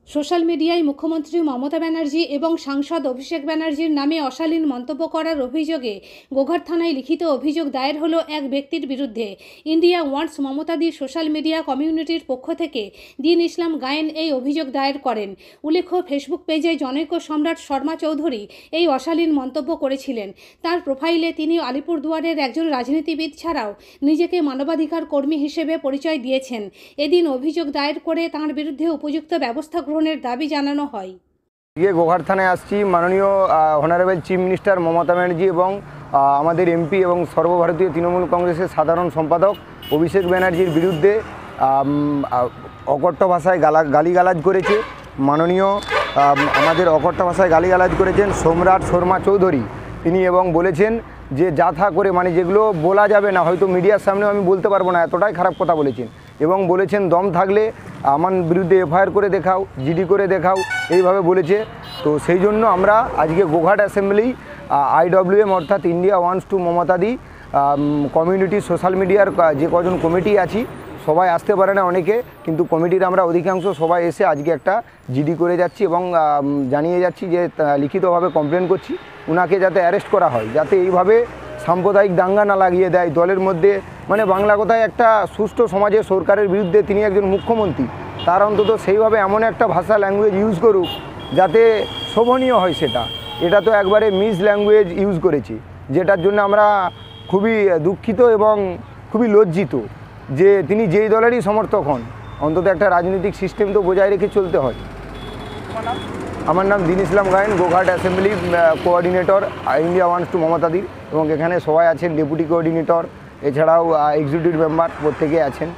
Social মিডিয়ায় মুখ্যমন্ত্রী মমতা ব্যানার্জি এবং সাংসদ অভিষেক ব্যানার্জির নামে অশালীন মন্তব্য করার অভিযোগে গোঘাট থানায় লিখিত অভিযোগ দায়ের হলো এক ব্যক্তির বিরুদ্ধে। ইন্ডিয়া ওয়ান্টস মমতাদি সোশ্যাল মিডিয়া কমিউনিটির পক্ষ থেকে দিন ইসলাম গায়েন এই অভিযোগ দায়ের করেন। উল্লেখ্য, ফেসবুক পেজে জনৈক সম্রাট শর্মা চৌধুরী এই অশালীন মন্তব্য করেছিলেন। তার প্রোফাইলে তিনি আলিপুরদুয়ারের একজন রাজনীতিবিদ ছাড়াও নিজেকে মানবাধিকার কর্মী হিসেবে পরিচয় দিয়েছেন। এদিন অভিযোগ দায়ের করে তাঁর বিরুদ্ধে উপযুক্ত ব্যবস্থা গ্রহণের দাবি জানানো হয়। গোঘাট থানায় আসছি মাননীয় honourable chief minister Mamata Banerjee এবং আমাদের এমপি এবং সর্বভারতীয় তৃণমূল কংগ্রেসের সাধারণ সম্পাদক অভিষেক ব্যানার্জির বিরুদ্ধে অকথ্য ভাষায় গালিগালাজ করেছে। মাননীয় আমাদের অকথ্য ভাষায় গালিগালাজ করেছেন সম্রাট শর্মা চৌধুরী তিনি, এবং বলেছেন যে যা করে মানে যেগুলো বলা যাবে না, হয়তো মিডিয়ার সামনেও আমি বলতে পারবো না, এতটাই খারাপ কথা বলেছেন। এবং বলেছেন দম থাকলে আমার বিরুদ্ধে এফআইআর করে দেখাও, জিডি করে দেখাও, এইভাবে বলেছে। তো সেই জন্য আমরা আজকে গোঘাট অ্যাসেম্বলি IWM অর্থাৎ ইন্ডিয়া ওয়ান্টস টু মমতাদি কমিউনিটি সোশ্যাল মিডিয়ার যে কজন কমিটি আছি সবাই আসতে পারে না অনেকে, কিন্তু কমিটির আমরা অধিকাংশ সবাই এসে আজকে একটা জিডি করে যাচ্ছি এবং জানিয়ে যাচ্ছি যে লিখিতভাবে কমপ্লেন করছি ওনাকে যাতে অ্যারেস্ট করা হয়, যাতে এইভাবে সাম্প্রদায়িক দাঙ্গা না লাগিয়ে দেয় দলের মধ্যে। মানে বাংলা কথায় একটা সুষ্ঠু সমাজে সরকারের বিরুদ্ধে তিনি একজন মুখ্যমন্ত্রী, তার অন্তত সেইভাবে এমন একটা ভাষা ল্যাঙ্গুয়েজ ইউজ করুক যাতে শোভনীয় হয় সেটা। এটা তো একবারে মিস ল্যাঙ্গুয়েজ ইউজ করেছি, যেটার জন্য আমরা খুবই দুঃখিত এবং খুবই লজ্জিত যে তিনি যেই দলেরই সমর্থক হন, অন্তত একটা রাজনৈতিক সিস্টেম তো বজায় রেখে চলতে হয়। আমার নাম Din Islam Gayen, Goghat assembly coordinator India wants to মমতাদির, এবং এখানে সবাই আছেন, ডেপুটি কোঅর্ডিনেটর এছাড়াও এক্সিকিউটিভ মেম্বার প্রত্যেকে আছেন।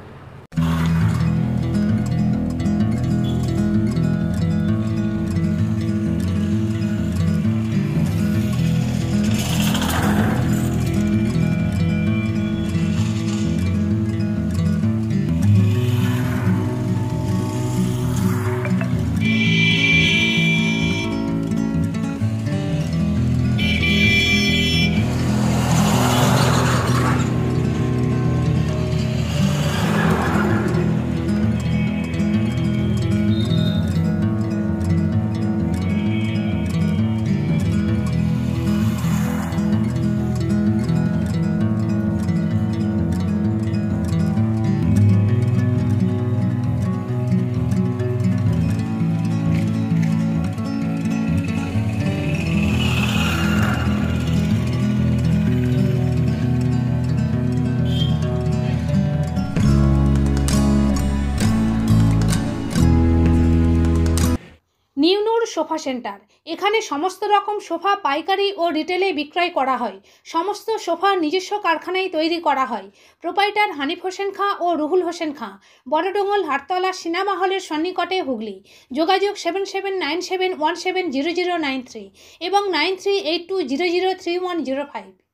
নিউনুর সোফা সেন্টার, এখানে সমস্ত রকম সোফা পাইকারি ও রিটেলে বিক্রয় করা হয়। সমস্ত সোফা নিজস্ব কারখানায় তৈরি করা হয়। প্রোপাইটার হানিফ হোসেন খাঁ ও রুহুল হোসেন খাঁ, বড়ডোঙ্গল হাটতলা সিনেমা হলের সন্নিকটে, হুগলি। যোগাযোগ 7797170093 এবং 9382003105।